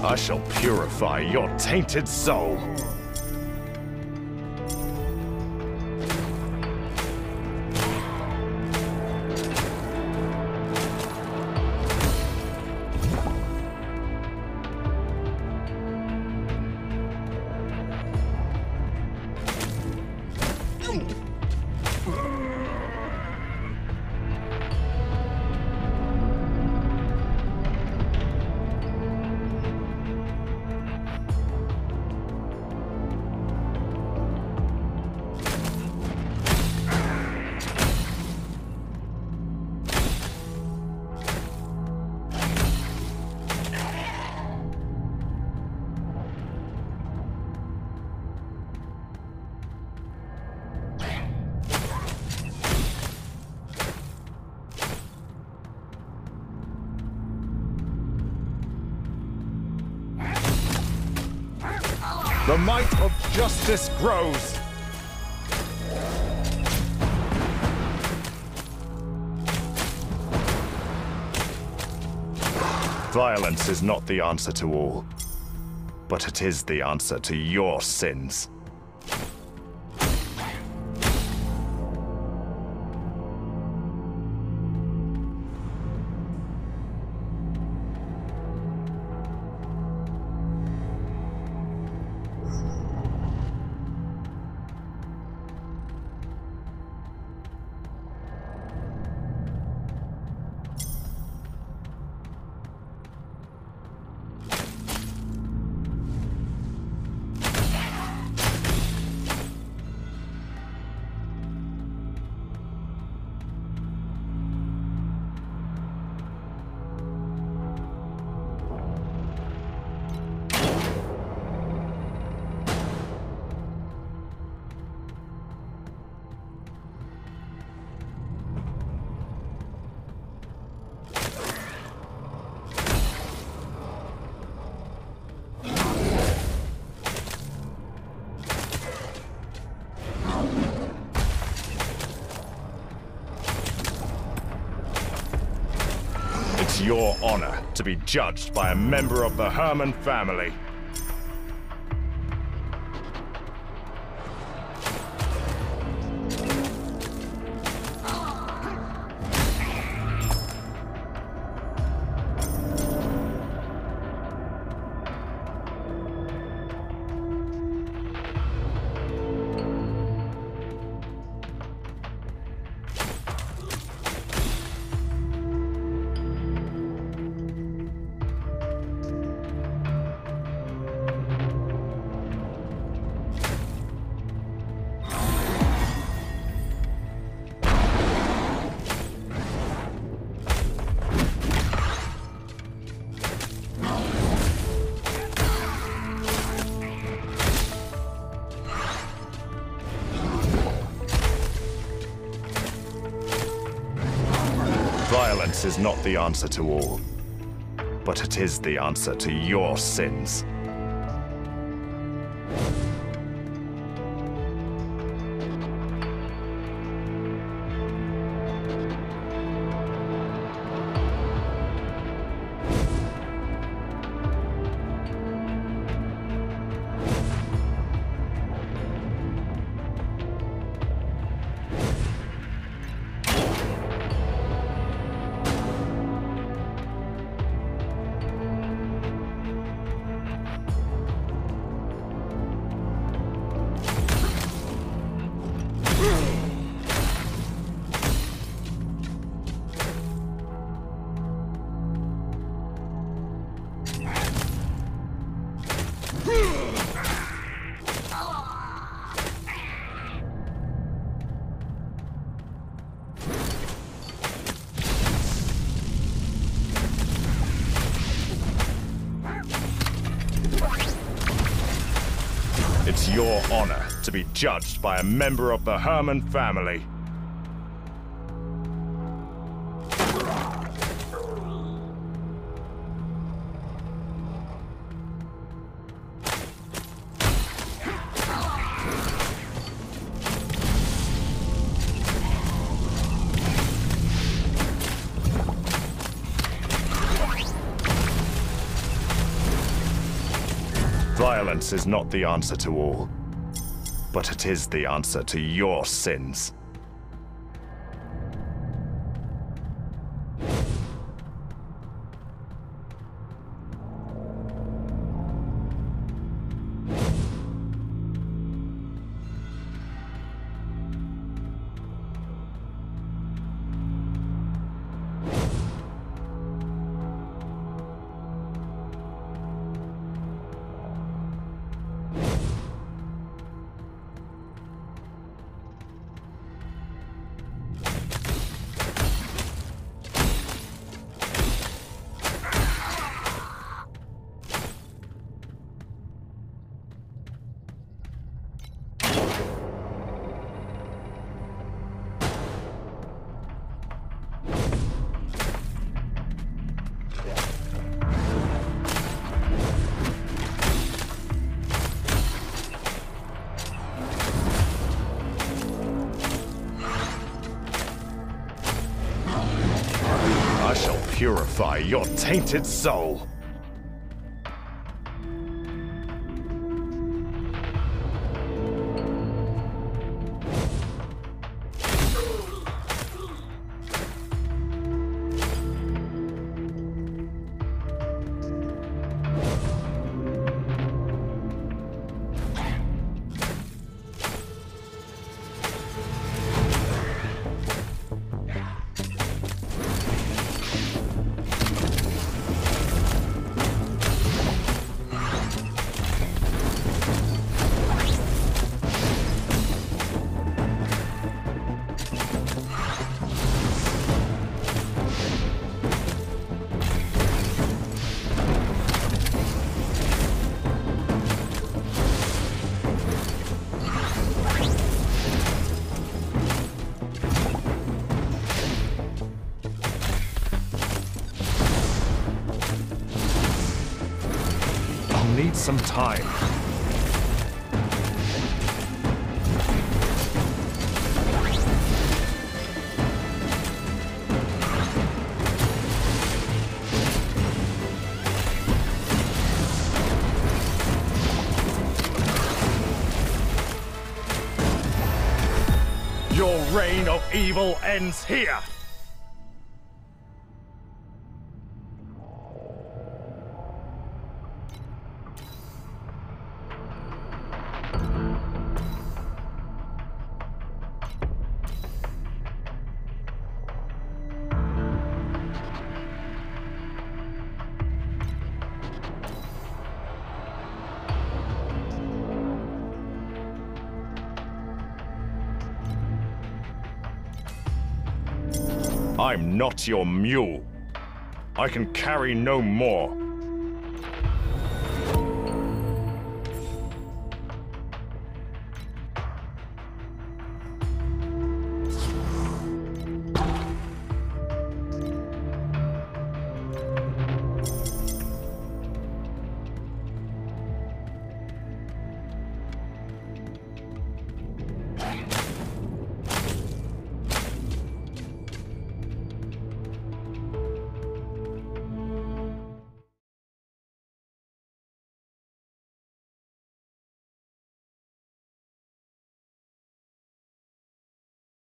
I shall purify your tainted soul. The might of justice grows. Violence is not the answer to all, but it is the answer to your sins. It's your honor to be judged by a member of the Herman family. Violence is not the answer to all, but it is the answer to your sins. It's your honor to be judged by a member of the Herman family. Violence is not the answer to all, but it is the answer to your sins. I shall purify your tainted soul. Need some time. Your reign of evil ends here. I'm not your mule. I can carry no more.